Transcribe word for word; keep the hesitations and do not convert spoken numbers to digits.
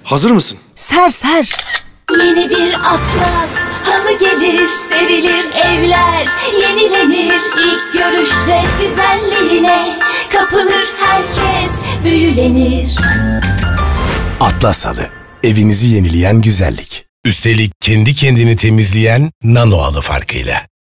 Hazır mısın? Ser ser. Yeni bir Atlas, halı gelir, serilir evler, yenilenir ilk görüşte güzelliğine, kapılır herkes, büyülenir. Atlas Halı, evinizi yenileyen güzellik. Üstelik kendi kendini temizleyen nano halı farkıyla.